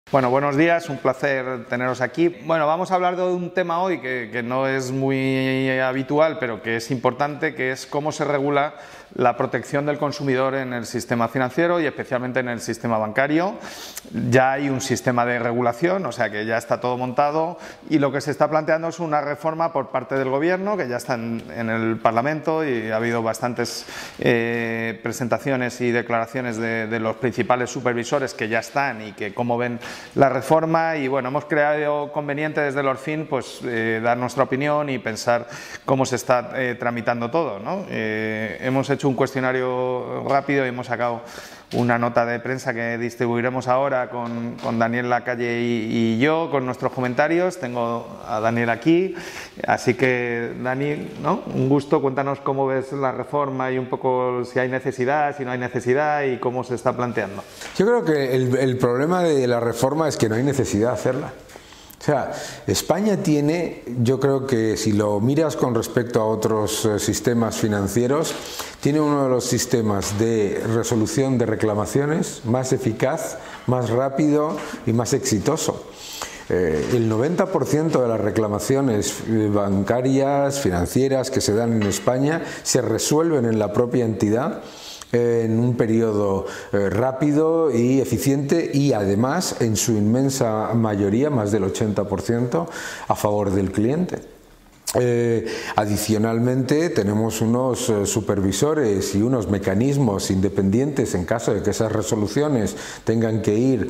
Bueno, buenos días, un placer teneros aquí. Bueno, vamos a hablar de un tema hoy que no es muy habitual, pero que es importante, que es cómo se regula la protección del consumidor en el sistema financiero y especialmente en el sistema bancario. Ya hay un sistema de regulación, o sea que ya está todo montado, y lo que se está planteando es una reforma por parte del Gobierno, que ya está en el Parlamento, y ha habido bastantes presentaciones y declaraciones de los principales supervisores que ya están y que cómo ven la reforma. Y bueno, hemos creado conveniente desde el Orfin pues dar nuestra opinión y pensar cómo se está tramitando todo, ¿no? Hemos hecho un cuestionario rápido y hemos sacado una nota de prensa que distribuiremos ahora con Daniel Lacalle y yo, con nuestros comentarios. Tengo a Daniel aquí, así que Dani, ¿no? Un gusto, cuéntanos cómo ves la reforma y un poco si hay necesidad, si no hay necesidad y cómo se está planteando. Yo creo que el problema de la reforma es que no hay necesidad de hacerla. O sea, España tiene, yo creo que si lo miras con respecto a otros sistemas financieros, tiene uno de los sistemas de resolución de reclamaciones más eficaz, más rápido y más exitoso. El 90% de las reclamaciones bancarias, financieras que se dan en España se resuelven en la propia entidad en un periodo rápido y eficiente, y además en su inmensa mayoría, más del 80%, a favor del cliente. Adicionalmente tenemos unos supervisores y unos mecanismos independientes en caso de que esas resoluciones tengan que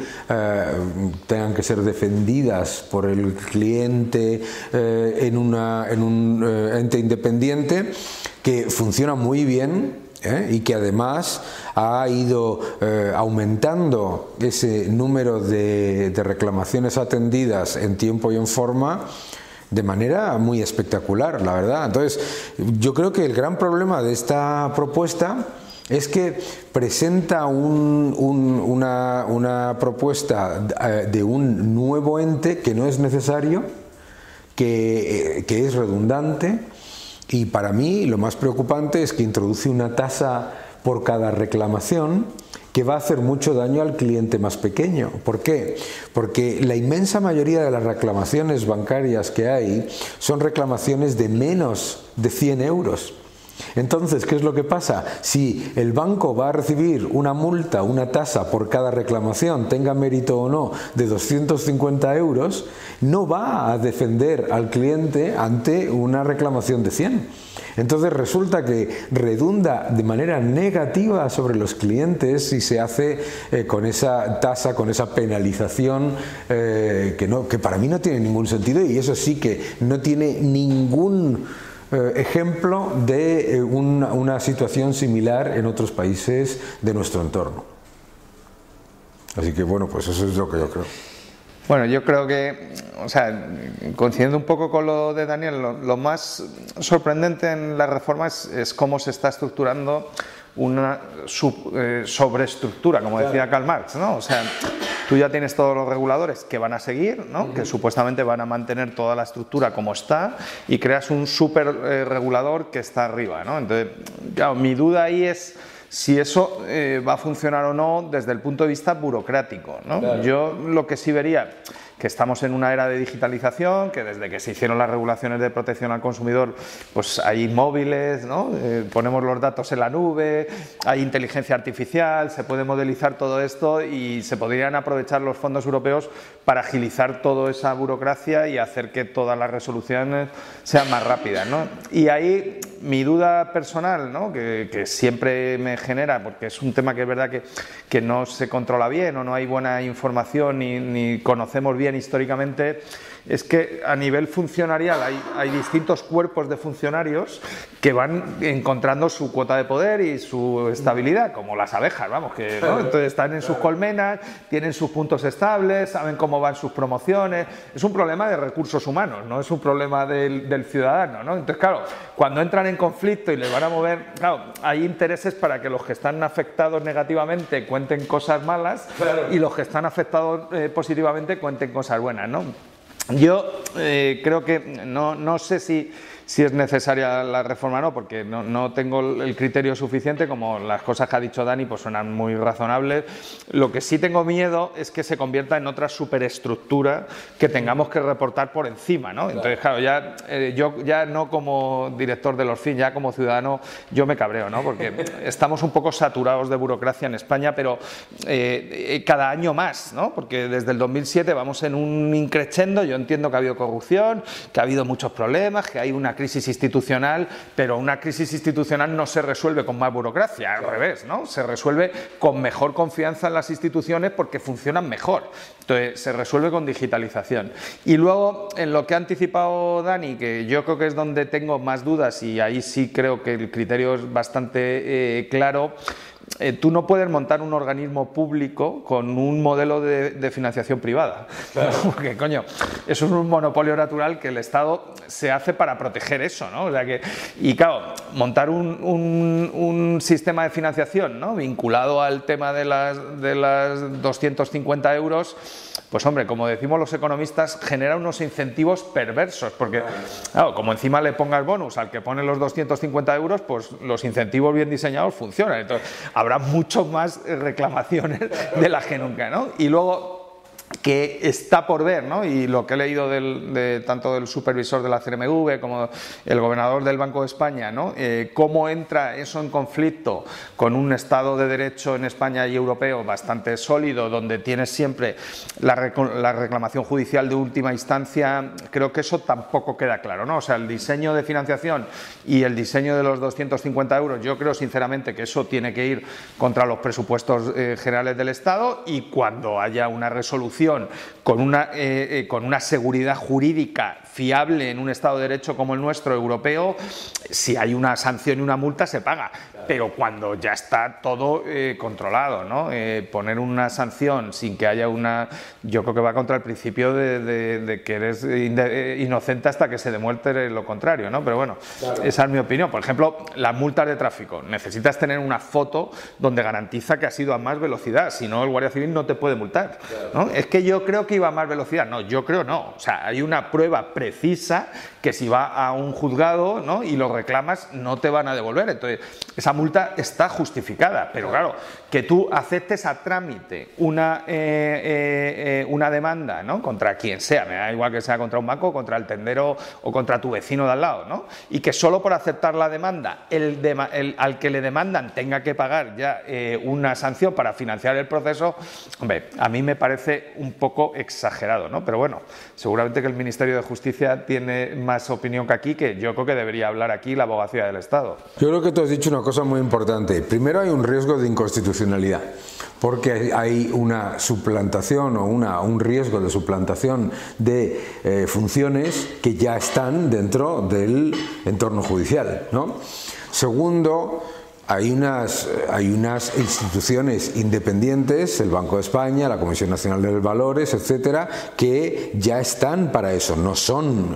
ser defendidas por el cliente en un ente independiente que funciona muy bien. Y que además ha ido aumentando ese número de reclamaciones atendidas en tiempo y en forma de manera muy espectacular, la verdad. Entonces, yo creo que el gran problema de esta propuesta es que presenta una propuesta de un nuevo ente que no es necesario, que es redundante. Y para mí lo más preocupante es que introduce una tasa por cada reclamación que va a hacer mucho daño al cliente más pequeño. ¿Por qué? Porque la inmensa mayoría de las reclamaciones bancarias que hay son reclamaciones de menos de 100 euros. Entonces, ¿qué es lo que pasa? Si el banco va a recibir una multa, una tasa por cada reclamación, tenga mérito o no, de 250 euros, no va a defender al cliente ante una reclamación de 100. Entonces resulta que redunda de manera negativa sobre los clientes si se hace con esa tasa, con esa penalización que para mí no tiene ningún sentido, y eso sí que no tiene ningún ejemplo de una situación similar en otros países de nuestro entorno. Así que bueno, pues eso es lo que yo creo. Bueno, yo creo que, o sea, coincidiendo un poco con lo de Daniel, lo más sorprendente en la reforma es cómo se está estructurando una sobreestructura, como decía Karl Marx, ¿no? O sea, tú ya tienes todos los reguladores que van a seguir, ¿no? Que supuestamente van a mantener toda la estructura como está, y creas un super regulador que está arriba, ¿no? Entonces, claro, mi duda ahí es si eso va a funcionar o no desde el punto de vista burocrático, ¿no? Claro. Yo lo que sí vería, que estamos en una era de digitalización, que desde que se hicieron las regulaciones de protección al consumidor, pues hay móviles, ¿no? Ponemos los datos en la nube, hay inteligencia artificial, se puede modelizar todo esto y se podrían aprovechar los fondos europeos para agilizar toda esa burocracia y hacer que todas las resoluciones sean más rápidas, ¿no? Y ahí mi duda personal, ¿no? que siempre me genera, porque es un tema que es verdad que no se controla bien o no hay buena información ni conocemos bien históricamente, es que a nivel funcionarial hay distintos cuerpos de funcionarios que van encontrando su cuota de poder y su estabilidad, como las abejas, vamos, que ¿no? Entonces están en sus colmenas, tienen sus puntos estables, saben cómo van sus promociones. Es un problema de recursos humanos, no es un problema del ciudadano, ¿no? Entonces, claro, cuando entran en conflicto y les van a mover, claro, hay intereses para que los que están afectados negativamente cuenten cosas malas, claro, y los que están afectados positivamente cuenten cosas buenas, ¿no? Yo creo que no sé si si es necesaria la reforma o no, porque no tengo el criterio suficiente, como las cosas que ha dicho Dani pues suenan muy razonables. Lo que sí tengo miedo es que se convierta en otra superestructura que tengamos que reportar por encima, ¿no? Entonces, claro, yo ya no como director del Orfin, ya como ciudadano, yo me cabreo, ¿no? Porque estamos un poco saturados de burocracia en España, pero cada año más, ¿no? Porque desde el 2007 vamos en un increchendo. Yo entiendo que ha habido corrupción, que ha habido muchos problemas, que hay una crisis institucional, pero una crisis institucional no se resuelve con más burocracia, al revés, ¿no? Se resuelve con mejor confianza en las instituciones porque funcionan mejor. Entonces, se resuelve con digitalización. Y luego, en lo que ha anticipado Dani, que yo creo que es donde tengo más dudas, y ahí sí creo que el criterio es bastante claro. Tú no puedes montar un organismo público con un modelo de financiación privada, claro. Porque, coño, eso es un monopolio natural que el Estado se hace para proteger eso, ¿no? O sea que, y claro, montar un sistema de financiación, ¿no?, vinculado al tema de las 250 euros, pues hombre, como decimos los economistas, genera unos incentivos perversos, porque claro, como encima le pongas bonus al que pone los 250 euros, pues los incentivos bien diseñados funcionan. Entonces, habrá mucho más reclamaciones de las que nunca, ¿no? Y luego, que está por ver, ¿no? Y lo que he leído tanto del supervisor de la CNMV como el gobernador del Banco de España, ¿no? Cómo entra eso en conflicto con un Estado de Derecho en España y europeo bastante sólido, donde tienes siempre la reclamación judicial de última instancia. Creo que eso tampoco queda claro, ¿no? O sea, el diseño de financiación y el diseño de los 250 euros, yo creo sinceramente que eso tiene que ir contra los presupuestos generales del Estado, y cuando haya una resolución con una seguridad jurídica fiable en un Estado de Derecho como el nuestro, europeo, si hay una sanción y una multa se paga. Pero cuando ya está todo controlado, ¿no? Poner una sanción sin que haya yo creo que va contra el principio de que eres inocente hasta que se demuestre lo contrario, ¿no? Pero bueno, claro, esa es mi opinión. Por ejemplo, las multas de tráfico. Necesitas tener una foto donde garantiza que has ido a más velocidad, si no el Guardia Civil no te puede multar, ¿no? Es que yo creo que iba a más velocidad. No, yo creo no. O sea, hay una prueba precisa que si va a un juzgado, ¿no?, y lo reclamas, no te van a devolver. Entonces, esa multa está justificada, pero claro, que tú aceptes a trámite una demanda, ¿no?, contra quien sea, me da igual que sea contra un banco, contra el tendero o contra tu vecino de al lado, ¿no?, y que solo por aceptar la demanda al que le demandan tenga que pagar ya una sanción para financiar el proceso, hombre, a mí me parece un poco exagerado, ¿no? Pero bueno, seguramente que el Ministerio de Justicia tiene más opinión que aquí, que yo creo que debería hablar aquí la abogacía del Estado. Yo creo que tú has dicho una cosa muy importante. Primero, hay un riesgo de inconstitucionalidad, porque hay una suplantación o un riesgo de suplantación de funciones que ya están dentro del entorno judicial, ¿no? Segundo, hay unas instituciones independientes, el Banco de España, la Comisión Nacional de Valores, etcétera, que ya están para eso, no son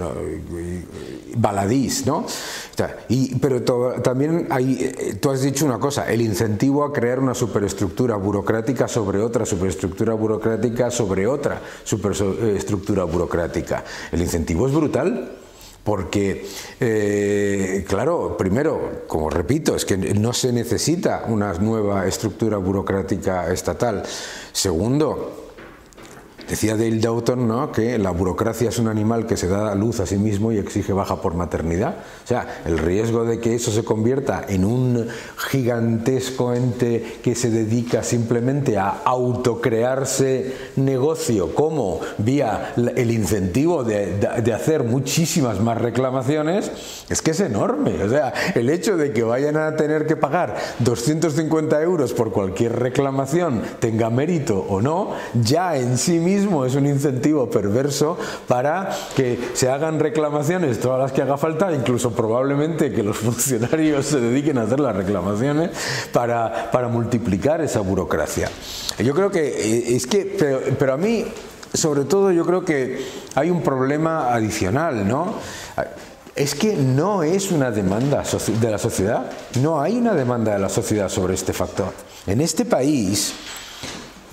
baladís, ¿no? Pero también tú has dicho una cosa, el incentivo a crear una superestructura burocrática sobre otra superestructura burocrática sobre otra superestructura burocrática. El incentivo es brutal. Porque, claro, primero, como repito, es que no se necesita una nueva estructura burocrática estatal. Segundo, decía Dale Doughton, ¿no?, que la burocracia es un animal que se da a luz a sí mismo y exige baja por maternidad. O sea, el riesgo de que eso se convierta en un gigantesco ente que se dedica simplemente a autocrearse negocio, como vía el incentivo de hacer muchísimas más reclamaciones, es que es enorme. O sea, el hecho de que vayan a tener que pagar 250 euros por cualquier reclamación, tenga mérito o no, ya en sí mismo es un incentivo perverso para que se hagan reclamaciones todas las que haga falta, incluso probablemente que los funcionarios se dediquen a hacer las reclamaciones para multiplicar esa burocracia. Yo creo que pero a mí, sobre todo, yo creo que hay un problema adicional, ¿no? Es que no es una demanda de la sociedad, no hay una demanda de la sociedad sobre este factor. En este país,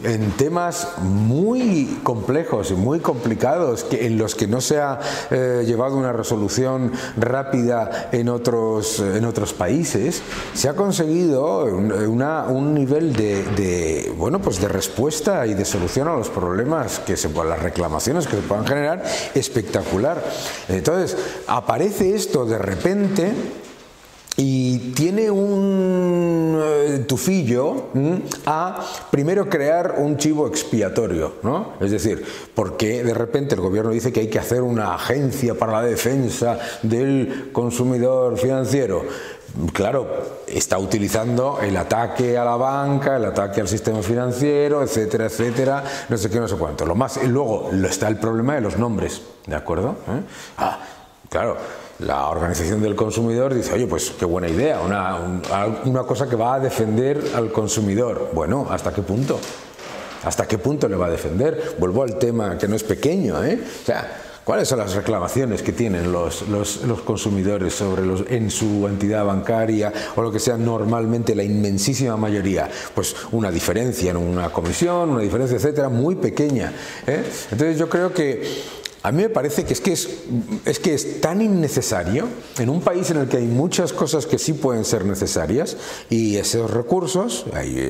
en temas muy complejos y muy complicados en los que no se ha llevado una resolución rápida en otros países, se ha conseguido un nivel de respuesta y de solución a los problemas las reclamaciones que se puedan generar espectacular. Entonces aparece esto de repente y tiene un tufillo a primero crear un chivo expiatorio, ¿no? Es decir, porque de repente el gobierno dice que hay que hacer una agencia para la defensa del consumidor financiero. Claro, está utilizando el ataque a la banca, el ataque al sistema financiero, etcétera, etcétera, no sé qué, no sé cuánto. Luego está el problema de los nombres, ¿de acuerdo? Claro. La Organización del Consumidor dice, oye, pues qué buena idea, una cosa que va a defender al consumidor. Bueno, ¿hasta qué punto? ¿Hasta qué punto le va a defender? Vuelvo al tema que no es pequeño, O sea, ¿cuáles son las reclamaciones que tienen los consumidores en su entidad bancaria o lo que sea normalmente la inmensísima mayoría? Pues una diferencia en una comisión, una diferencia, etcétera, muy pequeña. Entonces yo creo que a mí me parece que es tan innecesario en un país en el que hay muchas cosas que sí pueden ser necesarias y esos recursos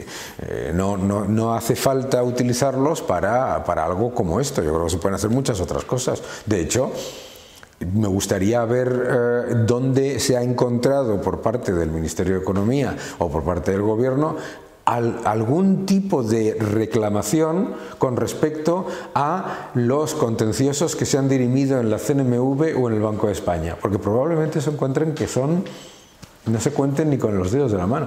no hace falta utilizarlos para algo como esto. Yo creo que se pueden hacer muchas otras cosas. De hecho, me gustaría ver dónde se ha encontrado por parte del Ministerio de Economía o por parte del Gobierno algún tipo de reclamación con respecto a los contenciosos que se han dirimido en la CNMV o en el Banco de España, porque probablemente se encuentren que no se cuenten ni con los dedos de la mano.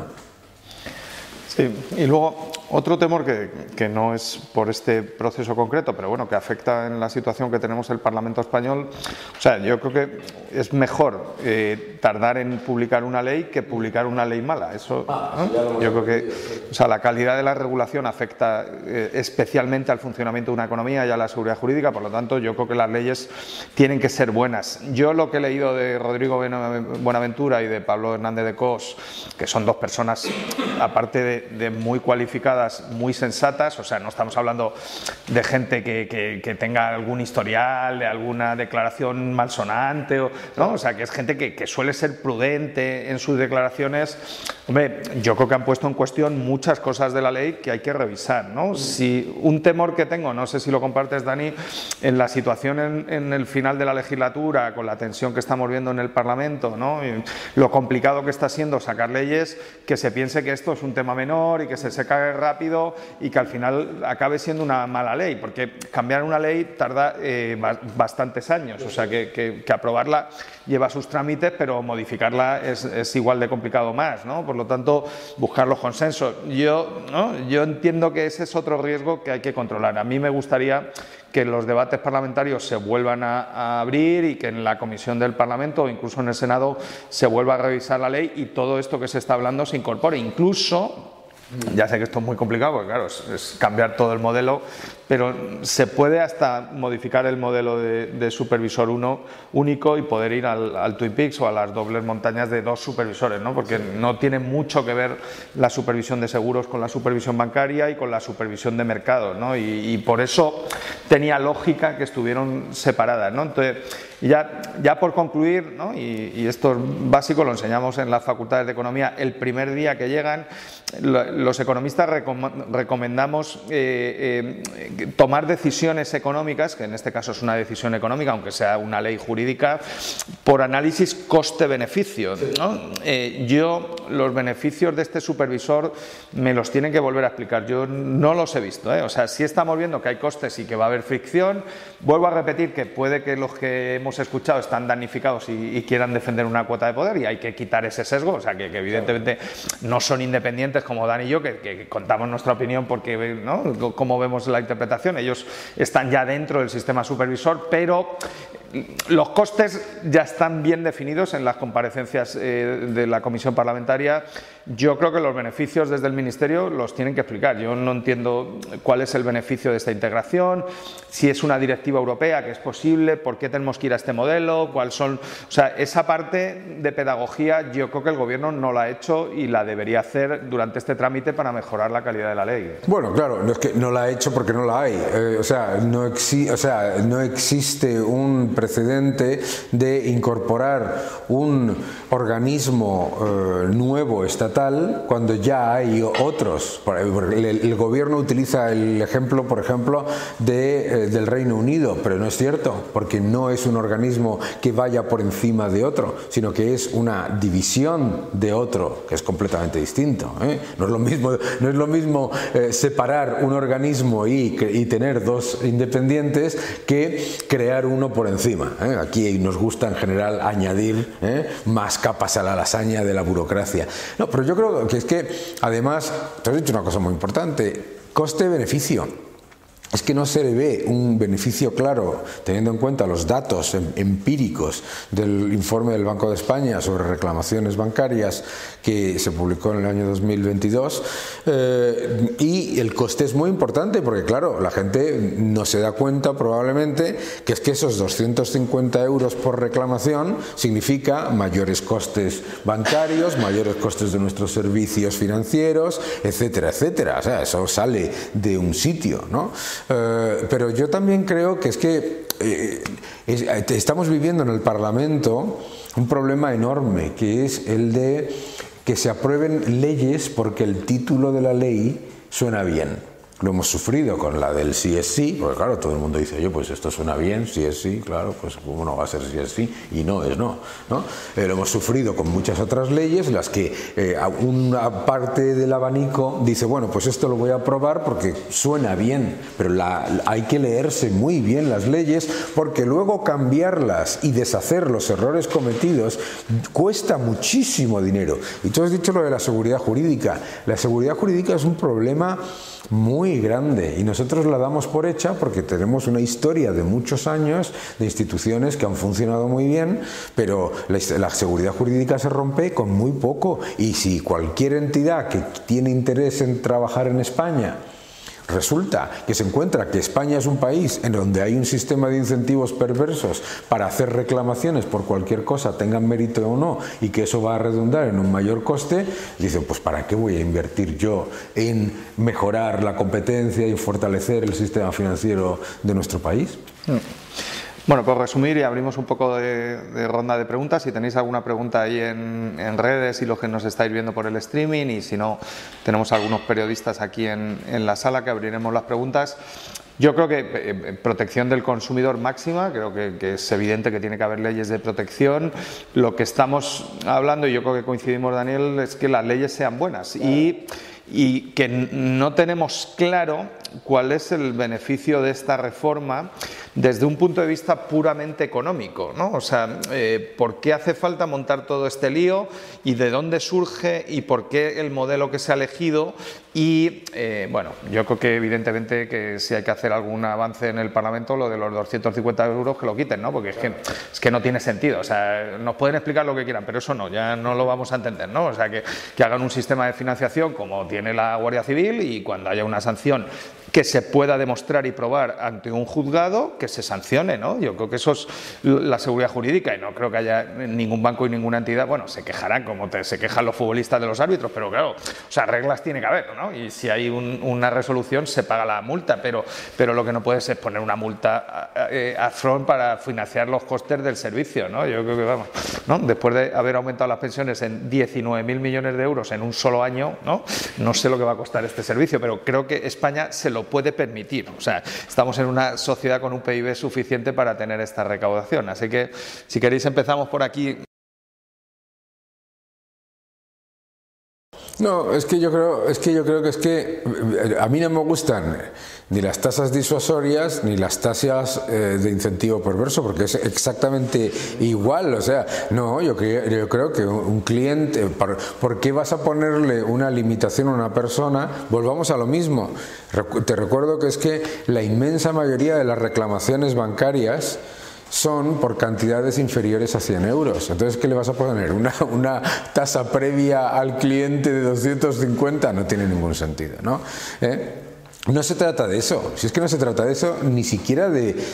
Sí, y luego otro temor que no es por este proceso concreto, pero bueno, que afecta en la situación que tenemos el Parlamento español. O sea, yo creo que es mejor tardar en publicar una ley que publicar una ley mala. Eso, ¿no? Yo creo que, o sea, la calidad de la regulación afecta especialmente al funcionamiento de una economía y a la seguridad jurídica. Por lo tanto, yo creo que las leyes tienen que ser buenas. Yo lo que he leído de Rodrigo Buenaventura y de Pablo Hernández de Cos, que son dos personas, aparte de muy cualificadas, muy sensatas, o sea, no estamos hablando de gente que tenga algún historial, de alguna declaración malsonante, ¿no? O sea, que es gente que suele ser prudente en sus declaraciones. Hombre, yo creo que han puesto en cuestión muchas cosas de la ley que hay que revisar, ¿no? Si un temor que tengo, no sé si lo compartes, Dani, en la situación en el final de la legislatura, con la tensión que estamos viendo en el Parlamento, ¿no? Y lo complicado que está siendo sacar leyes, que se piense que esto es un tema menor y que se seca rápido y que al final acabe siendo una mala ley, porque cambiar una ley tarda bastantes años, o sea que aprobarla lleva sus trámites, pero modificarla es igual de complicado más, ¿no? Por lo tanto, buscar los consensos. Yo entiendo que ese es otro riesgo que hay que controlar. A mí me gustaría que los debates parlamentarios se vuelvan a abrir y que en la comisión del Parlamento o incluso en el Senado se vuelva a revisar la ley y todo esto que se está hablando se incorpore. Incluso, ya sé que esto es muy complicado, porque claro, es cambiar todo el modelo, pero se puede hasta modificar el modelo de supervisor único y poder ir al Twin Peaks o a las dobles montañas de dos supervisores, ¿no? Porque no tiene mucho que ver la supervisión de seguros con la supervisión bancaria y con la supervisión de mercados, ¿no? Y por eso tenía lógica que estuvieron separadas, ¿no? Entonces, ya por concluir, ¿no? Y esto es básico, lo enseñamos en las facultades de economía el primer día que llegan, los economistas recomendamos tomar decisiones económicas, que en este caso es una decisión económica, aunque sea una ley jurídica, por análisis coste-beneficio, ¿no? Yo los beneficios de este supervisor me los tienen que volver a explicar, yo no los he visto, O sea, sí estamos viendo que hay costes y que va a haber fricción. Vuelvo a repetir que puede que los que hemos escuchado están damnificados y quieran defender una cuota de poder y hay que quitar ese sesgo, o sea, que evidentemente no son independientes como Dan y yo, que contamos nuestra opinión porque, ¿no?, cómo vemos la interpretación. Ellos están ya dentro del sistema supervisor, pero los costes ya están bien definidos en las comparecencias de la comisión parlamentaria yo creo que los beneficios desde el Ministerio los tienen que explicar. Yo no entiendo cuál es el beneficio de esta integración, si es una directiva europea, que es posible, por qué tenemos que ir a este modelo, cuáles son... O sea, esa parte de pedagogía yo creo que el Gobierno no la ha hecho y la debería hacer durante este trámite para mejorar la calidad de la ley. Bueno, claro, no es que no la ha hecho porque no la hay. No existe un precedente de incorporar un organismo nuevo estatal cuando ya hay otros. El Gobierno utiliza el ejemplo, por ejemplo, del Reino Unido, pero no es cierto, porque no es un organismo que vaya por encima de otro, sino que es una división de otro, que es completamente distinto. No es lo mismo separar un organismo y tener dos independientes que crear uno por encima. Aquí nos gusta en general añadir más capas a la lasaña de la burocracia. No, pero yo creo que es que, además, te has dicho una cosa muy importante: coste-beneficio. Es que no se le ve un beneficio claro, teniendo en cuenta los datos empíricos del informe del Banco de España sobre reclamaciones bancarias que se publicó en el año 2022, y el coste es muy importante porque, claro, la gente no se da cuenta probablemente que es que esos 250 euros por reclamación significa mayores costes bancarios, mayores costes de nuestros servicios financieros, etcétera, etcétera. O sea, eso sale de un sitio, ¿no? Pero yo también creo que es que estamos viviendo en el Parlamento un problema enorme, que es el de que se aprueben leyes porque el título de la ley suena bien. Lo hemos sufrido con la del sí es sí, porque claro, todo el mundo dice, oye, pues esto suena bien, sí es sí, claro, pues cómo no va a ser sí es sí, y no es no, ¿no? Lo hemos sufrido con muchas otras leyes, las que una parte del abanico dice, bueno, pues esto lo voy a aprobar porque suena bien, pero hay que leerse muy bien las leyes, porque luego cambiarlas y deshacer los errores cometidos cuesta muchísimo dinero. Y tú has dicho lo de la seguridad jurídica. La seguridad jurídica es un problema muy grande y nosotros la damos por hecha porque tenemos una historia de muchos años de instituciones que han funcionado muy bien, pero la seguridad jurídica se rompe con muy poco, y si cualquier entidad que tiene interés en trabajar en España resulta que se encuentra que España es un país en donde hay un sistema de incentivos perversos para hacer reclamaciones por cualquier cosa, tengan mérito o no, y que eso va a redundar en un mayor coste, dice, pues ¿para qué voy a invertir yo en mejorar la competencia y fortalecer el sistema financiero de nuestro país? Bueno, por resumir, y abrimos un poco de ronda de preguntas. Si tenéis alguna pregunta ahí en redes y los que nos estáis viendo por el streaming, y si no, tenemos algunos periodistas aquí en la sala que abriremos las preguntas. Yo creo que protección del consumidor máxima, creo que es evidente que tiene que haber leyes de protección. Lo que estamos hablando, y yo creo que coincidimos, Daniel, es que las leyes sean buenas y que no tenemos claro cuál es el beneficio de esta reforma desde un punto de vista puramente económico, ¿no? O sea, ¿por qué hace falta montar todo este lío y de dónde surge y por qué el modelo que se ha elegido? Y bueno, yo creo que evidentemente que si hay que hacer algún avance en el Parlamento, lo de los 250 euros que lo quiten, ¿no? Porque es que no tiene sentido. O sea, nos pueden explicar lo que quieran, pero eso no, ya no lo vamos a entender, ¿no? O sea, que hagan un sistema de financiación como tiene la Guardia Civil, y cuando haya una sanción que se pueda demostrar y probar ante un juzgado, que se sancione, ¿no? Yo creo que eso es la seguridad jurídica, y no creo que haya ningún banco y ninguna entidad, bueno, se quejarán como se quejan los futbolistas de los árbitros, pero claro, o sea, reglas tiene que haber, ¿no? Y si hay una resolución se paga la multa, pero lo que no puedes es poner una multa upfront para financiar los costes del servicio, ¿no? Yo creo que, vamos, ¿no? Después de haber aumentado las pensiones en 19.000 millones de euros en un solo año, no sé lo que va a costar este servicio, pero creo que España se lo puede permitir. O sea, estamos en una sociedad con un PIB suficiente para tener esta recaudación. Así que, si queréis, empezamos por aquí. No, es que yo creo que a mí no me gustan ni las tasas disuasorias ni las tasas de incentivo perverso, porque es exactamente igual. O sea, no, yo creo que un cliente, ¿por qué vas a ponerle una limitación a una persona? Volvamos a lo mismo. Te recuerdo que es que la inmensa mayoría de las reclamaciones bancarias son por cantidades inferiores a 100 euros. Entonces, ¿qué le vas a poner? ¿Una tasa previa al cliente de 250? No tiene ningún sentido, ¿no? No se trata de eso, si es que no se trata de eso, ni siquiera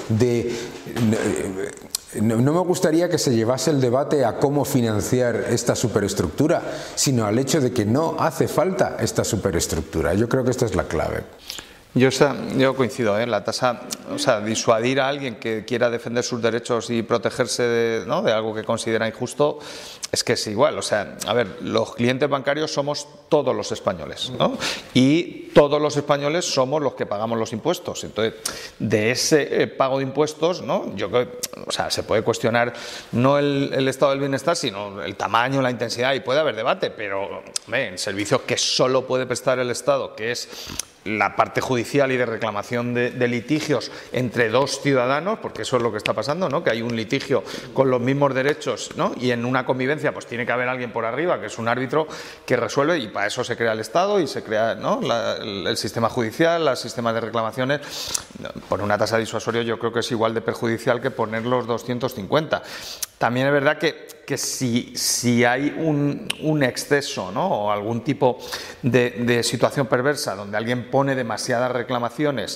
no me gustaría que se llevase el debate a cómo financiar esta superestructura, sino al hecho de que no hace falta esta superestructura. Yo creo que esta es la clave. Yo coincido, la tasa, o sea, disuadir a alguien que quiera defender sus derechos y protegerse de algo que considera injusto, es que es igual. O sea, a ver, los clientes bancarios somos todos los españoles, ¿no? Y todos los españoles somos los que pagamos los impuestos. Entonces, de ese pago de impuestos, ¿no? Yo creo, o sea, se puede cuestionar no el estado del bienestar, sino el tamaño, la intensidad, y puede haber debate, pero en servicios que solo puede prestar el Estado, que es la parte judicial y de reclamación de litigios entre dos ciudadanos, porque eso es lo que está pasando, ¿no? Que hay un litigio con los mismos derechos, ¿no? Y en una convivencia pues tiene que haber alguien por arriba, que es un árbitro que resuelve, y para eso se crea el Estado y se crea, ¿no? el sistema judicial, el sistema de reclamaciones. Por una tasa disuasoria yo creo que es igual de perjudicial que poner los 250. También es verdad que si hay un exceso, ¿no? O algún tipo de situación perversa donde alguien pone demasiadas reclamaciones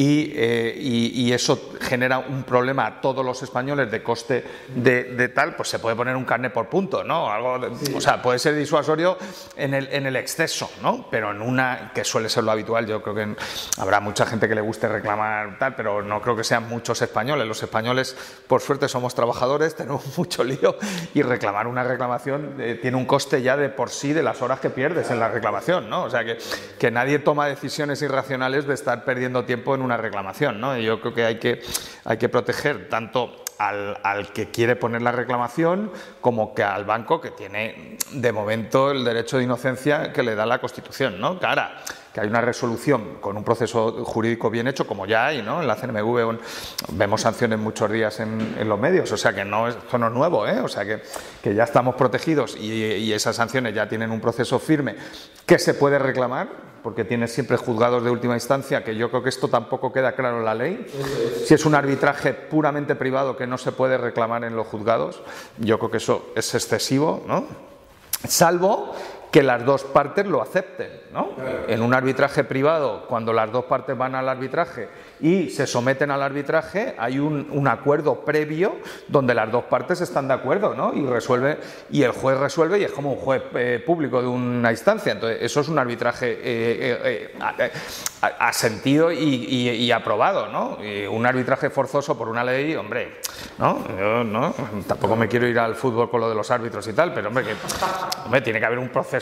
y eso genera un problema a todos los españoles de coste de tal, pues se puede poner un carné por punto, ¿no? Sí. O sea, puede ser disuasorio en el exceso, ¿no? Pero en una que suele ser lo habitual, yo creo que habrá mucha gente que le guste reclamar tal, pero no creo que sean muchos españoles. Los españoles, por suerte, somos trabajadores, tenemos mucho lío, y reclamar una reclamación tiene un coste ya de por sí de las horas que pierdes en la reclamación, ¿no? O sea, que nadie toma decisiones irracionales de estar perdiendo tiempo en una reclamación, ¿no? Y yo creo que hay que proteger tanto al que quiere poner la reclamación como que al banco, que tiene de momento el derecho de inocencia que le da la Constitución, ¿no? Claro, que hay una resolución con un proceso jurídico bien hecho, como ya hay, ¿no? En la CNMV vemos sanciones muchos días en los medios, o sea que esto no es nuevo, o sea que ya estamos protegidos y esas sanciones ya tienen un proceso firme que se puede reclamar, porque tienes siempre juzgados de última instancia, que yo creo que esto tampoco queda claro en la ley. Si es un arbitraje puramente privado que no se puede reclamar en los juzgados, yo creo que eso es excesivo, ¿no? Salvo que las dos partes lo acepten, ¿no? Claro. En un arbitraje privado, cuando las dos partes van al arbitraje y se someten al arbitraje, hay un acuerdo previo donde las dos partes están de acuerdo, ¿no? Y el juez resuelve, y es como un juez público de una instancia. Entonces, eso es un arbitraje asentido y aprobado, ¿no? Y un arbitraje forzoso por una ley, hombre, ¿no? Yo tampoco me quiero ir al fútbol con lo de los árbitros y tal, pero hombre, tiene que haber un proceso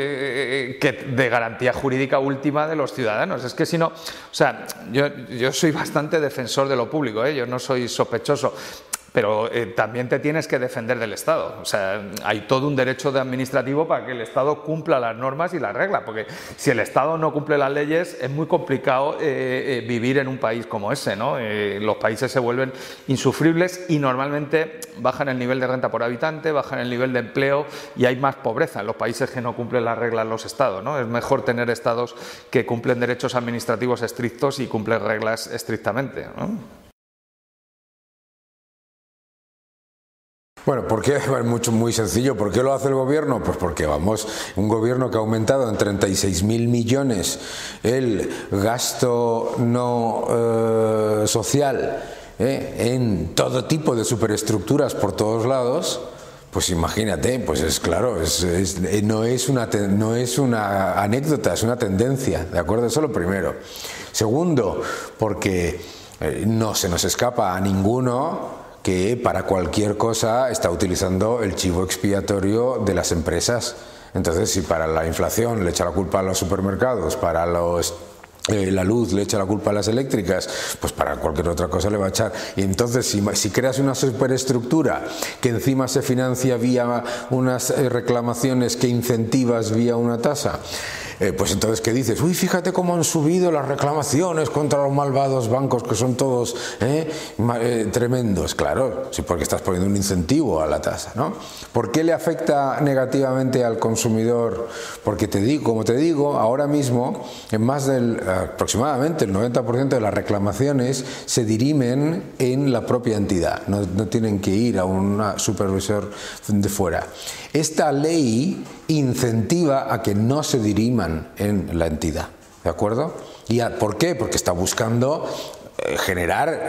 de garantía jurídica última de los ciudadanos. Es que si no, o sea, yo soy bastante defensor de lo público, yo no soy sospechoso, pero también te tienes que defender del Estado. O sea, hay todo un derecho administrativo para que el Estado cumpla las normas y las reglas, porque si el Estado no cumple las leyes es muy complicado vivir en un país como ese, ¿no? Los países se vuelven insufribles y normalmente bajan el nivel de renta por habitante, bajan el nivel de empleo y hay más pobreza en los países que no cumplen las reglas los Estados, ¿no? Es mejor tener Estados que cumplen derechos administrativos estrictos y cumplen reglas estrictamente, ¿no? Bueno, ¿por qué? Muy sencillo. ¿Por qué lo hace el gobierno? Pues porque un gobierno que ha aumentado en 36.000 millones el gasto no social en todo tipo de superestructuras por todos lados. Pues imagínate, pues es claro, no es una anécdota, es una tendencia, ¿de acuerdo? Eso es lo primero. Segundo, porque no se nos escapa a ninguno que para cualquier cosa está utilizando el chivo expiatorio de las empresas. Entonces, si para la inflación le echa la culpa a los supermercados, para la luz le echa la culpa a las eléctricas, pues para cualquier otra cosa le va a echar. Y entonces, si creas una superestructura que encima se financia vía unas reclamaciones que incentivas vía una tasa, pues entonces ¿qué dices? Uy, fíjate cómo han subido las reclamaciones contra los malvados bancos que son todos tremendos. Claro, sí, porque estás poniendo un incentivo a la tasa, ¿no? ¿Por qué le afecta negativamente al consumidor? Porque como te digo, ahora mismo en aproximadamente el 90% de las reclamaciones se dirimen en la propia entidad, no tienen que ir a un supervisor de fuera. Esta ley incentiva a que no se diriman en la entidad, ¿de acuerdo? ¿Por qué? Porque está buscando generar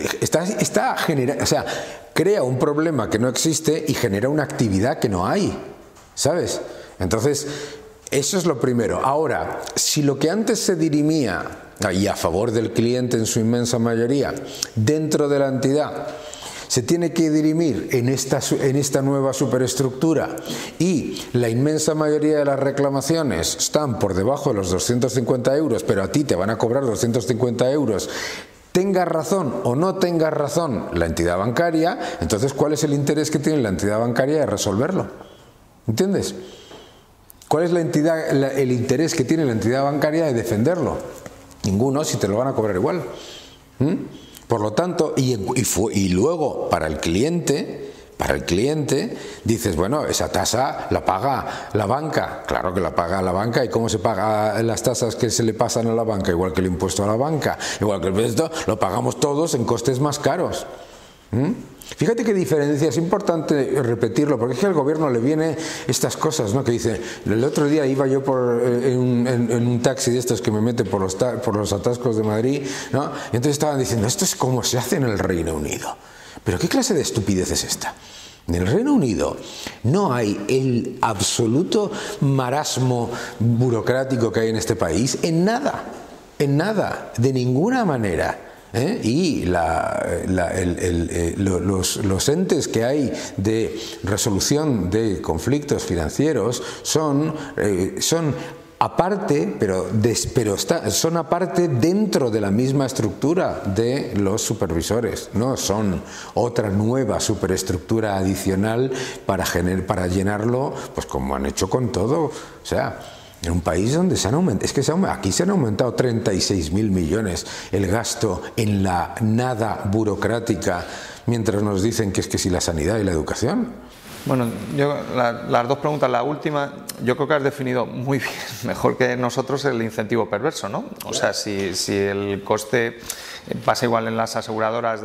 o sea, crea un problema que no existe y genera una actividad que no hay, ¿sabes? Entonces, eso es lo primero. Ahora, si lo que antes se dirimía, y a favor del cliente en su inmensa mayoría, dentro de la entidad, se tiene que dirimir en esta nueva superestructura y la inmensa mayoría de las reclamaciones están por debajo de los 250 euros, pero a ti te van a cobrar 250 euros, tengas razón o no tengas razón la entidad bancaria, entonces ¿cuál es el interés que tiene la entidad bancaria de resolverlo? ¿Entiendes? ¿Cuál es el interés que tiene la entidad bancaria de defenderlo? Ninguno, si te lo van a cobrar igual. Por lo tanto, y luego para el cliente dices, bueno, esa tasa la paga la banca. Claro que la paga la banca. ¿Y cómo se paga las tasas que se le pasan a la banca? Igual que el impuesto a la banca, igual que el impuesto, lo pagamos todos en costes más caros. Fíjate qué diferencia, es importante repetirlo, porque es que al gobierno le vienen estas cosas, ¿no? Que dice, el otro día iba yo en un taxi de estos que me mete por los atascos de Madrid, ¿no? Y entonces estaban diciendo, esto es como se hace en el Reino Unido. ¿Pero qué clase de estupidez es esta? En el Reino Unido no hay el absoluto marasmo burocrático que hay en este país, en nada, de ninguna manera. Y los entes que hay de resolución de conflictos financieros son aparte, son aparte dentro de la misma estructura de los supervisores, no son otra nueva superestructura adicional para llenarlo, pues como han hecho con todo, o sea. En un país donde aquí se han aumentado 36.000 millones el gasto en la nada burocrática, mientras nos dicen que es que si la sanidad y la educación. Bueno, las dos preguntas, la última, yo creo que has definido muy bien, mejor que nosotros, el incentivo perverso, ¿no? O sea, si el coste pasa igual en las aseguradoras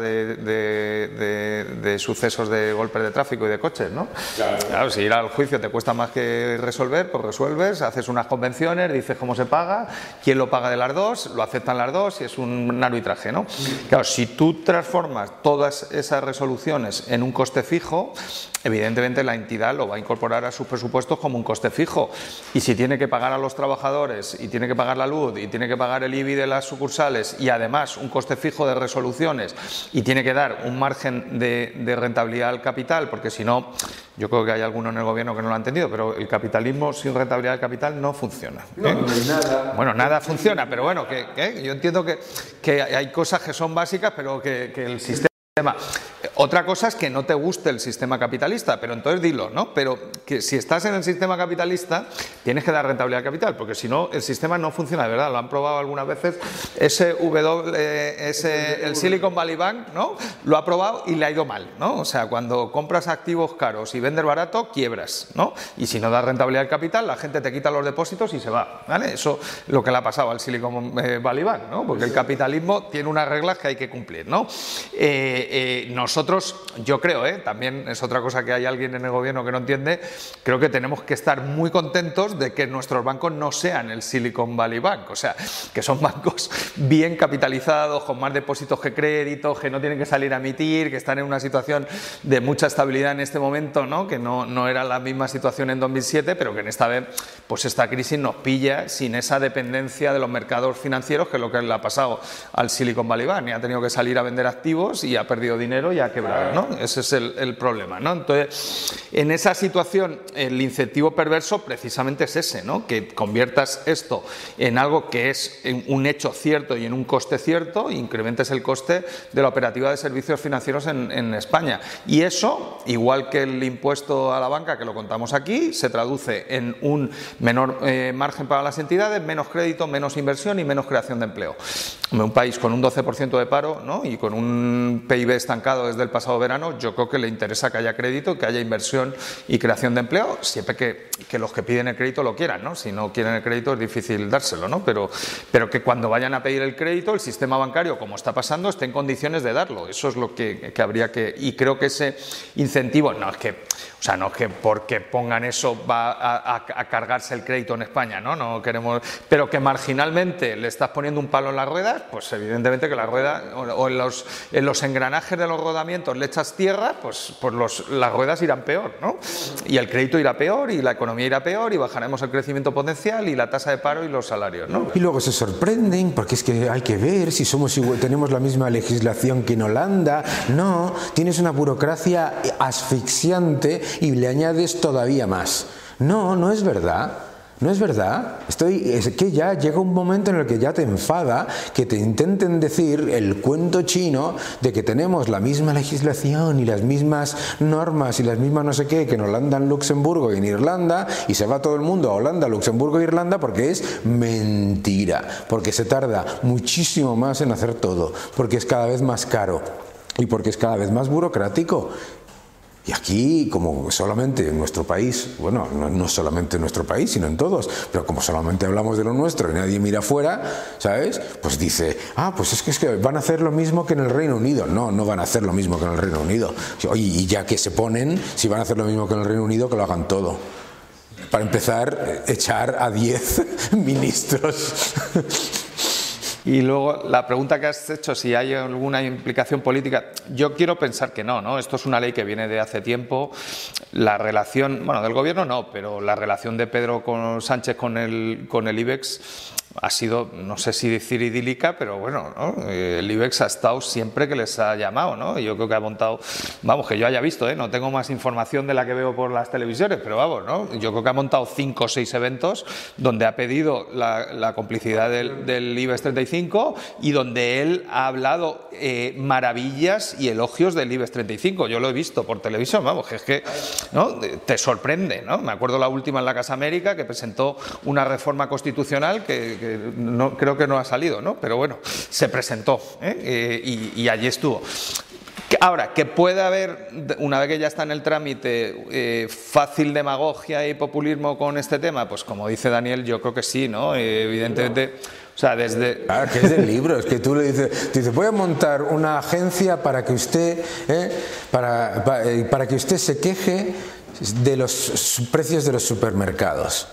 de sucesos de golpes de tráfico y de coches, ¿no? Claro, si ir al juicio te cuesta más que resolver, pues resuelves, haces unas convenciones, dices cómo se paga, quién lo paga de las dos, lo aceptan las dos y es un arbitraje, ¿no? Claro, si tú transformas todas esas resoluciones en un coste fijo, evidentemente la entidad lo va a incorporar a sus presupuestos como un coste fijo, y si tiene que pagar a los trabajadores y tiene que pagar la luz y tiene que pagar el IBI de las sucursales y además un coste fijo de resoluciones y tiene que dar un margen de rentabilidad al capital, porque si no, yo creo que hay alguno en el gobierno que no lo ha entendido, pero el capitalismo sin rentabilidad del capital no funciona. No hay nada. Bueno, nada funciona, pero bueno, yo entiendo que hay cosas que son básicas, pero que el sistema... Otra cosa es que no te guste el sistema capitalista, pero entonces dilo, ¿no? Pero que si estás en el sistema capitalista tienes que dar rentabilidad al capital, porque si no el sistema no funciona de verdad. Lo han probado algunas veces, el Silicon Valley Bank, ¿no? Lo ha probado y le ha ido mal, ¿no? O sea, cuando compras activos caros y vendes barato, quiebras, ¿no? Y si no das rentabilidad al capital, la gente te quita los depósitos y se va, ¿vale? Eso es lo que le ha pasado al Silicon Valley Bank, ¿no? Porque el capitalismo tiene unas reglas que hay que cumplir, ¿no? Nosotros, yo creo, también es otra cosa que hay alguien en el gobierno que no entiende, creo que tenemos que estar muy contentos de que nuestros bancos no sean el Silicon Valley Bank, o sea, que son bancos bien capitalizados, con más depósitos que créditos, que no tienen que salir a emitir, que están en una situación de mucha estabilidad en este momento, ¿no? Que no era la misma situación en 2007, pero que en esta vez, pues esta crisis nos pilla sin esa dependencia de los mercados financieros, que es lo que le ha pasado al Silicon Valley Bank, y ha tenido que salir a vender activos y ha perdido dinero y ha ya quebrado, ¿no? Ese es el problema, ¿no? Entonces, en esa situación, el incentivo perverso precisamente es ese, ¿no? Que conviertas esto en algo que es un hecho cierto y en un coste cierto, e incrementes el coste de la operativa de servicios financieros en España. Y eso, igual que el impuesto a la banca, que lo contamos aquí, se traduce en un menor margen para las entidades, menos crédito, menos inversión y menos creación de empleo. Un país con un 12% de paro, ¿no? Y con un PIB estancado desde el pasado verano, yo creo que le interesa que haya crédito, que haya inversión y creación de empleo, siempre que los que piden el crédito lo quieran, ¿no? Si no quieren el crédito es difícil dárselo, ¿no? Pero que cuando vayan a pedir el crédito, el sistema bancario, como está pasando, esté en condiciones de darlo. Eso es lo que habría que... Y creo que ese incentivo, no es que porque pongan eso va a cargarse el crédito en España, ¿no? No queremos, pero que marginalmente le estás poniendo un palo en las ruedas, pues evidentemente que la rueda o en los engranajes de los rodamientos le echas tierra, pues las ruedas irán peor, ¿no? Y el crédito irá peor y la economía irá peor y bajaremos el crecimiento potencial y la tasa de paro y los salarios, ¿no? Y luego se sorprenden porque es que hay que ver si somos igual, tenemos la misma legislación que en Holanda. No, tienes una burocracia asfixiante y le añades todavía más. No, no es verdad. No es verdad. Es que ya llega un momento en el que ya te enfada que te intenten decir el cuento chino de que tenemos la misma legislación y las mismas normas y las mismas no sé qué que en Holanda, en Luxemburgo y en Irlanda, y se va todo el mundo a Holanda, Luxemburgo e Irlanda porque es mentira, porque se tarda muchísimo más en hacer todo, porque es cada vez más caro y porque es cada vez más burocrático. Y aquí, como solamente en nuestro país, bueno, no solamente en nuestro país, sino en todos, pero como solamente hablamos de lo nuestro y nadie mira afuera, ¿sabes? Pues dice, pues es que van a hacer lo mismo que en el Reino Unido. No, no van a hacer lo mismo que en el Reino Unido. Oye, y ya que se ponen, si van a hacer lo mismo que en el Reino Unido, que lo hagan todo. Para empezar, echar a 10 ministros. Y luego la pregunta que has hecho, si hay alguna implicación política, yo quiero pensar que no, ¿no? Esto es una ley que viene de hace tiempo. La relación, bueno, del gobierno no, pero la relación de Pedro Sánchez con el IBEX ha sido, no sé si decir idílica, pero bueno, ¿no? El IBEX ha estado siempre que les ha llamado, ¿no? Yo creo que ha montado, vamos, que yo haya visto, no tengo más información de la que veo por las televisiones, pero vamos, ¿no? Yo creo que ha montado 5 o 6 eventos donde ha pedido la complicidad del IBEX 35 y donde él ha hablado maravillas y elogios del IBEX 35. Yo lo he visto por televisión, vamos, que es que, ¿no? Te sorprende, ¿no? Me acuerdo la última en la Casa América que presentó una reforma constitucional que no, creo que no ha salido, ¿no? Pero bueno, se presentó y allí estuvo. Ahora, que pueda haber, una vez que ya está en el trámite, fácil demagogia y populismo con este tema, pues como dice Daniel, yo creo que sí, ¿no? Evidentemente, o sea, desde... Ah, que es del libro, es que tú le dices, voy a montar una agencia para que usted, para que usted se queje de los precios de los supermercados,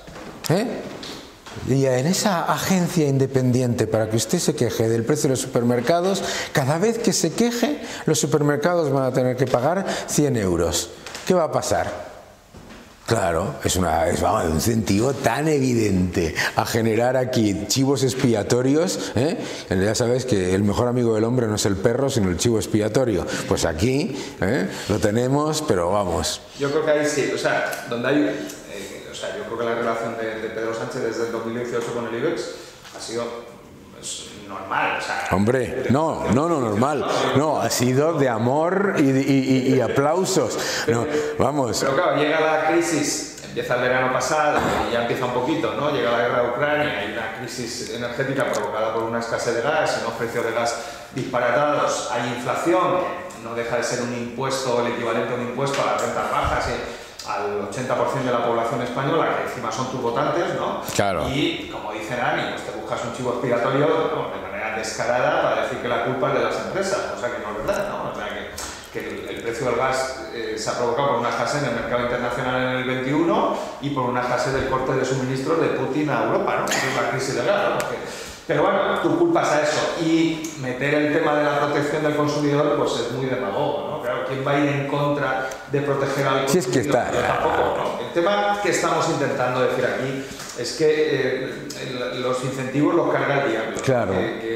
Y en esa agencia independiente, para que usted se queje del precio de los supermercados, cada vez que se queje, los supermercados van a tener que pagar 100 euros. ¿Qué va a pasar? Claro, es un incentivo tan evidente a generar aquí chivos expiatorios. Ya sabes que el mejor amigo del hombre no es el perro, sino el chivo expiatorio. Pues aquí lo tenemos, pero vamos. Yo creo que ahí sí, o sea, donde hay... yo creo que la relación de Pedro Sánchez desde el 2018 con el IBEX ha sido normal. O sea, hombre, no normal. No, ha sido de amor y aplausos. No, vamos. Pero claro, llega la crisis, empieza el verano pasado y ya empieza un poquito, ¿no? Llega la guerra de Ucrania, hay una crisis energética provocada por una escasez de gas, unos precios de gas disparatados, hay inflación, no deja de ser un impuesto, el equivalente a un impuesto a las rentas bajas, al 80% de la población española, que encima son tus votantes, ¿no? Claro. Y, como dice Dani, pues te buscas un chivo expiatorio de manera descarada para decir que la culpa es de las empresas, o sea que no es verdad, ¿no? O sea que el precio del gas se ha provocado por una escasez en el mercado internacional en el 21 y por una escasez del corte de suministros de Putin a Europa, ¿no? Que es la crisis del gas, ¿no? Pero bueno, tú culpas a eso y meter el tema de la protección del consumidor pues es muy demagogo, ¿no? Claro, ¿quién va a ir en contra de proteger al consumidor? Si es que está... Pero tampoco, ¿no? El tema que estamos intentando decir aquí es que los incentivos los carga el diablo. Claro. Y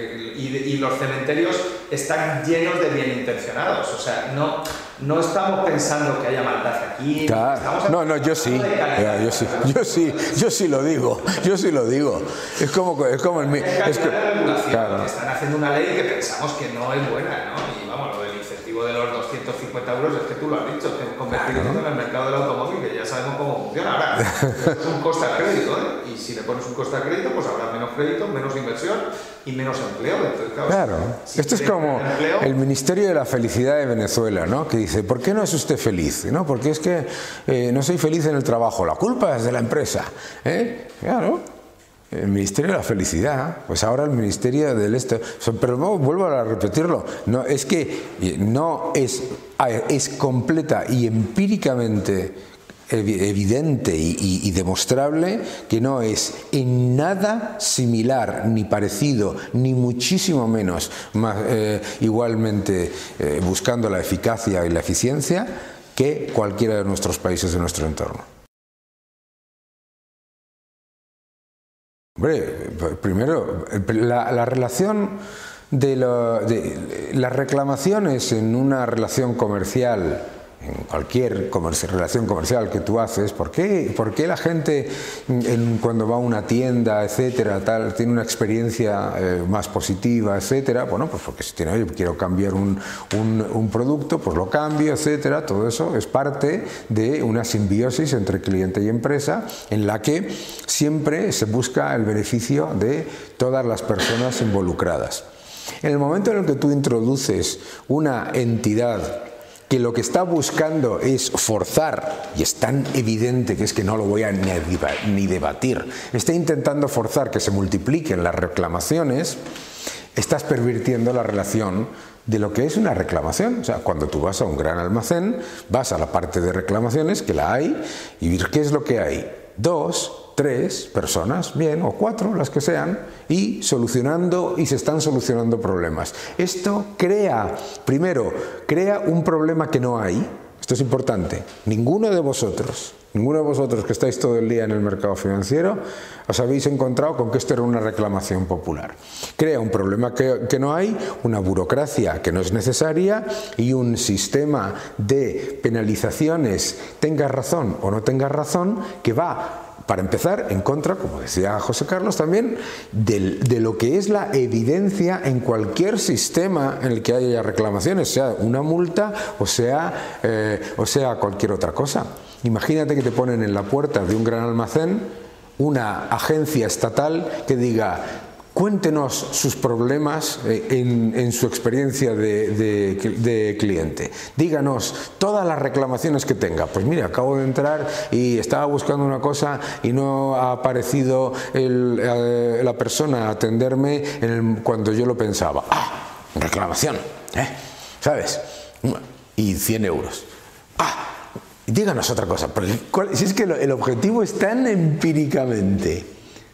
y los cementerios están llenos de bien intencionados. O sea, no estamos pensando que haya maldad aquí. Claro. No, yo sí. Yo sí lo digo. Es como el... Claro. Están haciendo una ley que pensamos que no es buena, ¿no? Y vamos, lo del incentivo de los 250 euros es que tú lo has dicho, que convertirnos en el mercado del automóvil, que ya sabemos cómo funciona. Ahora, es un coste al crédito, ¿eh? Y si le pones un coste al crédito, pues habrá menos crédito, menos inversión y menos empleo. Entonces, claro. Esto es como el Ministerio de la Felicidad de Venezuela, ¿no? Que dice, ¿por qué no es usted feliz? ¿No? Porque es que no soy feliz en el trabajo, la culpa es de la empresa. Claro. El Ministerio de la Felicidad, pues ahora el Ministerio del Este. Pero no, vuelvo a repetirlo, no, es que no es completa y empíricamente evidente y demostrable que no es en nada similar, ni parecido, ni muchísimo menos igualmente buscando la eficacia y la eficiencia que cualquiera de nuestros países de nuestro entorno. Hombre, primero, la relación de las reclamaciones en una relación comercial, en cualquier relación comercial que tú haces, ¿por qué la gente cuando va a una tienda, etcétera, tal, tiene una experiencia más positiva, etcétera? Bueno, pues porque si oye, quiero cambiar un producto, pues lo cambio, etcétera. Todo eso es parte de una simbiosis entre cliente y empresa en la que siempre se busca el beneficio de todas las personas involucradas. En el momento en el que tú introduces una entidad que lo que está buscando es forzar, y es tan evidente que es que no lo voy a ni debatir, está intentando forzar que se multipliquen las reclamaciones, estás pervirtiendo la relación de lo que es una reclamación. O sea, cuando tú vas a un gran almacén, vas a la parte de reclamaciones, que la hay, y ¿qué es lo que hay? 2, 3 personas, bien, o 4, las que sean, y se están solucionando problemas. Esto primero, crea un problema que no hay. Esto es importante. Ninguno de vosotros que estáis todo el día en el mercado financiero, os habéis encontrado con que esto era una reclamación popular. Crea un problema que no hay, una burocracia que no es necesaria y un sistema de penalizaciones, tengas razón o no tengas razón, que va, para empezar, en contra, como decía José Carlos también, de lo que es la evidencia en cualquier sistema en el que haya reclamaciones, sea una multa o sea cualquier otra cosa. Imagínate que te ponen en la puerta de un gran almacén una agencia estatal que diga: cuéntenos sus problemas en su experiencia de cliente. Díganos todas las reclamaciones que tenga. Pues mire, acabo de entrar y estaba buscando una cosa y no ha aparecido la persona a atenderme cuando yo lo pensaba. Reclamación, ¿sabes? Y 100 euros. Díganos otra cosa. Porque si es que el objetivo es tan empíricamente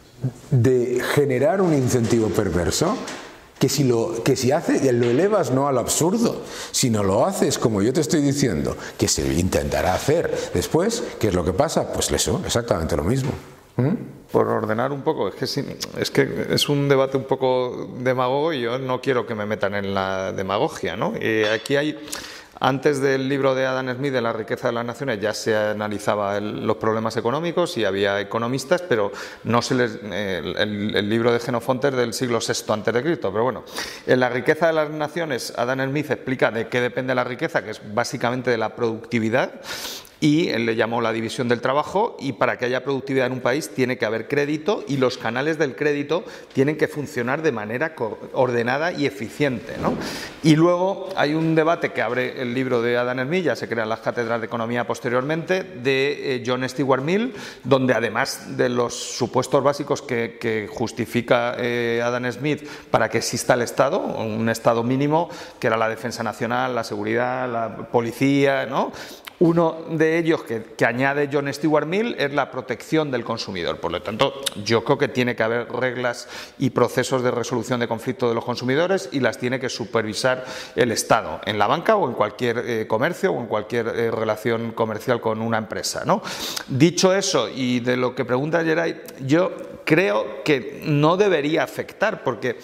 de generar un incentivo perverso que si lo elevas no al absurdo, sino lo haces como yo te estoy diciendo que se intentará hacer después, ¿qué es lo que pasa? Pues eso, exactamente lo mismo. Por ordenar un poco, es que es un debate un poco demagogo y yo no quiero que me metan en la demagogia, ¿no? Aquí hay... Antes del libro de Adam Smith de La riqueza de las naciones ya se analizaban los problemas económicos y había economistas, pero no se les, el libro de Xenofonte es del siglo VI antes de Cristo. Pero bueno, en La riqueza de las naciones Adam Smith explica de qué depende la riqueza, que es básicamente de la productividad. Y él le llamó la división del trabajo, y para que haya productividad en un país tiene que haber crédito y los canales del crédito tienen que funcionar de manera ordenada y eficiente, ¿no? Y luego hay un debate que abre el libro de Adam Smith, ya se crean las cátedras de economía posteriormente, de John Stuart Mill, donde además de los supuestos básicos que justifica Adam Smith para que exista el Estado, un Estado mínimo, que era la defensa nacional, la seguridad, la policía, ¿no? Uno de ellos que añade John Stuart Mill es la protección del consumidor. Por lo tanto, yo creo que tiene que haber reglas y procesos de resolución de conflictos de los consumidores y las tiene que supervisar el Estado, en la banca o en cualquier comercio o en cualquier relación comercial con una empresa, ¿no? Dicho eso, y de lo que pregunta Geray, yo creo que no debería afectar, porque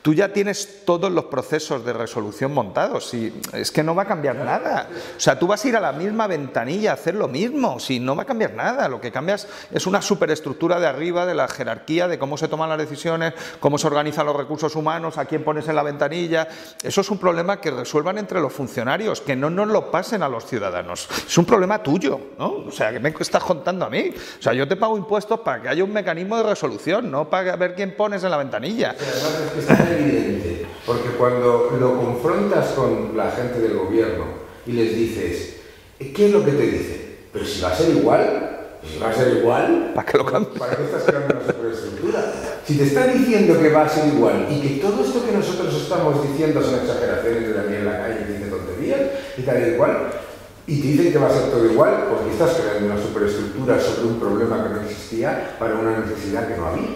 tú ya tienes todos los procesos de resolución montados y es que no va a cambiar nada. O sea, tú vas a ir a la misma ventanilla a hacer lo mismo, si no va a cambiar nada. Lo que cambias es una superestructura de arriba, de la jerarquía, de cómo se toman las decisiones, cómo se organizan los recursos humanos, a quién pones en la ventanilla. Eso es un problema que resuelvan entre los funcionarios, que no nos lo pasen a los ciudadanos. Es un problema tuyo, ¿no? O sea, ¿qué me estás contando a mí? O sea, yo te pago impuestos para que haya un mecanismo de resolución, no para ver quién pones en la ventanilla. Además es que está evidente, porque cuando lo confrontas con la gente del gobierno y les dices, ¿qué es lo que te dicen? Pero si va a ser igual. Si va a ser igual, ¿para qué lo cambias? ¿Para qué estás creando una superestructura? Si te está diciendo que va a ser igual y que todo esto que nosotros estamos diciendo son exageraciones de Daniel Lacalle que dice tonterías y tal y cual, y te dicen que va a ser todo igual porque estás creando una superestructura sobre un problema que no existía para una necesidad que no había.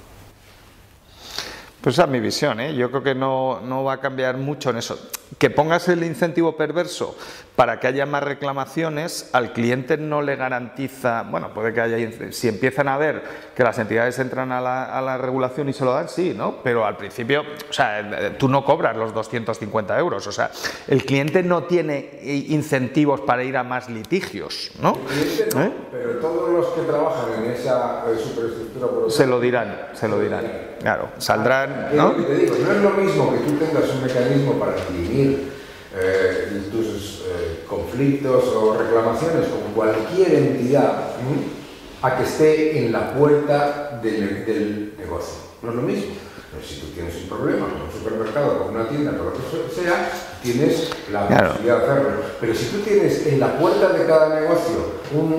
Pues esa es mi visión, ¿eh? Yo creo que no va a cambiar mucho en eso. Que pongas el incentivo perverso para que haya más reclamaciones, al cliente no le garantiza, bueno, puede que haya, si empiezan a ver que las entidades entran a la regulación y se lo dan, sí, ¿no? Pero al principio, o sea, tú no cobras los 250 euros, o sea, el cliente no tiene incentivos para ir a más litigios, ¿no? El cliente no, pero todos los que trabajan en esa superestructura... Se lo dirán, claro, saldrán... ¿no? Te digo, no es lo mismo que tú tengas un mecanismo para dirimir tus conflictos o reclamaciones con cualquier entidad a que esté en la puerta del negocio. No es lo mismo. Pero si tú tienes un problema con un supermercado, con una tienda, con lo que sea, tienes la posibilidad de hacerlo. Pero si tú tienes en la puerta de cada negocio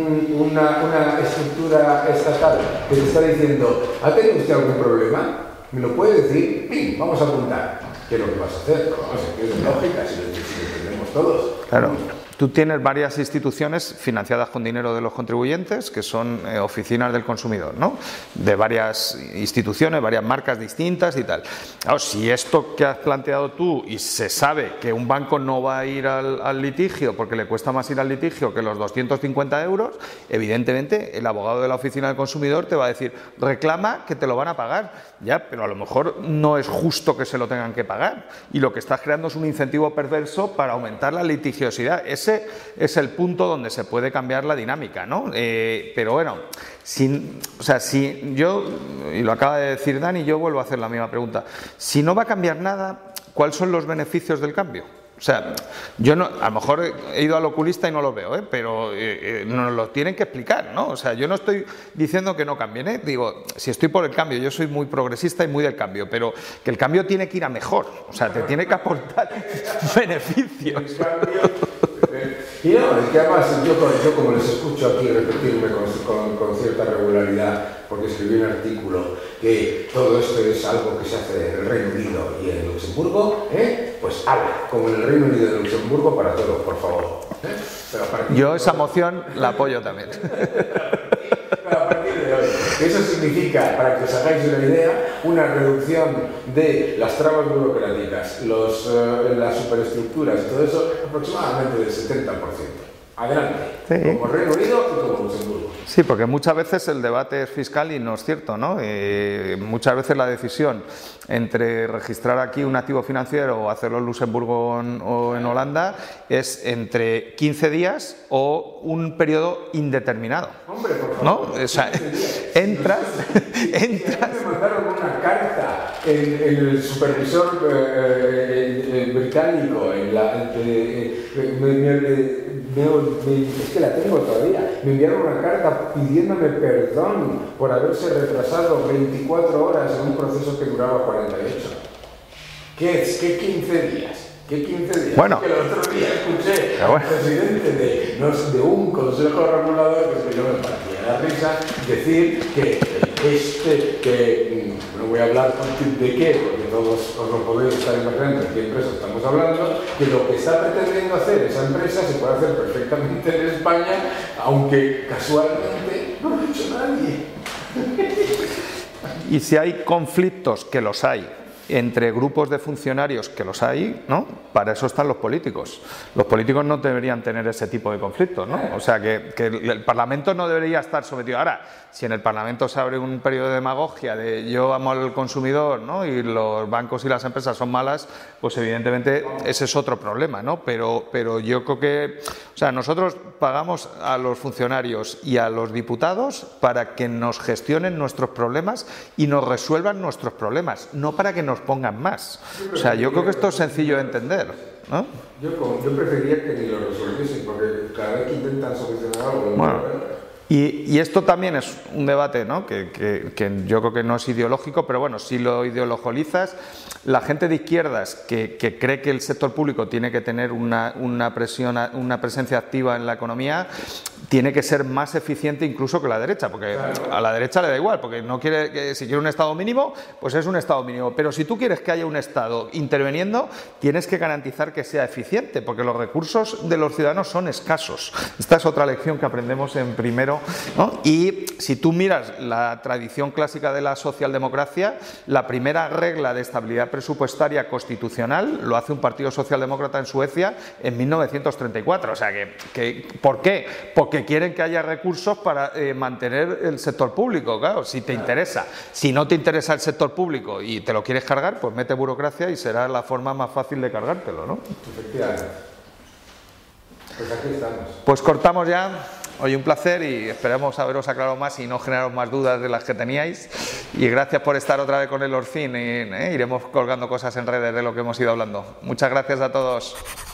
una estructura estatal que te está diciendo, ¿ha tenido usted algún problema? ¿Me lo puede decir? ¡Pim! Vamos a apuntar. ¿Qué es lo que vas a hacer? Pero vamos, es lógica, si lo entendemos todos. Claro. Tú tienes varias instituciones financiadas con dinero de los contribuyentes, que son oficinas del consumidor, ¿no? De varias instituciones, varias marcas distintas y tal. Claro, si esto que has planteado tú y se sabe que un banco no va a ir al litigio porque le cuesta más ir al litigio que los 250 euros, evidentemente el abogado de la oficina del consumidor te va a decir, reclama que te lo van a pagar. Ya, pero a lo mejor no es justo que se lo tengan que pagar y lo que estás creando es un incentivo perverso para aumentar la litigiosidad. Ese es el punto donde se puede cambiar la dinámica, ¿no? Pero bueno, si yo, y lo acaba de decir Dani, yo vuelvo a hacer la misma pregunta. Si no va a cambiar nada, ¿cuáles son los beneficios del cambio? O sea, yo no, a lo mejor he ido al oculista y no lo veo, pero nos lo tienen que explicar, ¿no? O sea, yo no estoy diciendo que no cambien, ¿eh? Digo, si estoy por el cambio, yo soy muy progresista y muy del cambio, pero que el cambio tiene que ir a mejor, o sea, te tiene que aportar beneficios. Y no, es que además yo como les escucho aquí repetirme con cierta regularidad, porque escribí un artículo que todo esto es algo que se hace en el Reino Unido y en Luxemburgo, pues habla, como en el Reino Unido y en Luxemburgo para todos, por favor. Pero yo esa moción la apoyo también. Pero a partir de hoy, eso significa, para que os hagáis una idea, una reducción de las trabas burocráticas, las superestructuras y todo eso, aproximadamente del 70%. Adelante, sí. Como Reino Unido y como Luxemburgo. Sí, porque muchas veces el debate es fiscal y no es cierto, ¿no? Muchas veces la decisión entre registrar aquí un activo financiero o hacerlo en Luxemburgo o en Holanda es entre 15 días o un periodo indeterminado. Hombre, por favor, ¿no? O sea, entras... Me mandaron una carta en el supervisor británico, es que la tengo todavía. Me enviaron una carta pidiéndome perdón por haberse retrasado 24 horas en un proceso que duraba 48. ¿Qué 15 días? ¿Qué 15 días? Bueno, que el otro día escuché al presidente de un consejo regulador, que yo me partía la risa, decir que no voy a hablar de qué, porque todos os lo podéis estar imaginando de qué empresa estamos hablando, que lo que está pretendiendo hacer esa empresa se puede hacer perfectamente en España, aunque casualmente no lo ha hecho nadie. Y si hay conflictos, que los hay, entre grupos de funcionarios, que los hay, ¿no? Para eso están los políticos. Los políticos no deberían tener ese tipo de conflictos, ¿no? O sea, que el Parlamento no debería estar sometido. Ahora, si en el Parlamento se abre un periodo de demagogia de yo amo al consumidor, ¿no? Y los bancos y las empresas son malas, pues evidentemente ese es otro problema, ¿no? Pero yo creo que, o sea, nosotros pagamos a los funcionarios y a los diputados para que nos gestionen nuestros problemas y nos resuelvan nuestros problemas, no para que nos pongan más. O sea, yo creo que esto es sencillo de entender, ¿no? Yo preferiría que ni lo resolviesen, porque cada vez que intentan solucionar algo... Bueno, y esto también es un debate, ¿no? que yo creo que no es ideológico, pero bueno, si lo ideologizas, la gente de izquierdas que cree que el sector público tiene que tener una presencia activa en la economía, tiene que ser más eficiente incluso que la derecha, porque a la derecha le da igual, porque no quiere, si quiere un Estado mínimo, pues es un Estado mínimo, pero si tú quieres que haya un Estado interviniendo, tienes que garantizar que sea eficiente, porque los recursos de los ciudadanos son escasos. Esta es otra lección que aprendemos en primero, ¿no? Y si tú miras la tradición clásica de la socialdemocracia, la primera regla de estabilidad presupuestaria constitucional lo hace un partido socialdemócrata en Suecia en 1934. O sea, ¿por qué? Porque quieren que haya recursos para mantener el sector público, claro, si te interesa. Si no te interesa el sector público y te lo quieres cargar, pues mete burocracia y será la forma más fácil de cargártelo, ¿no? Efectivamente. Pues aquí estamos. Pues cortamos ya. Hoy un placer y esperamos haberos aclarado más y no generaros más dudas de las que teníais. Y gracias por estar otra vez con el Orfin. Iremos colgando cosas en redes de lo que hemos ido hablando. Muchas gracias a todos.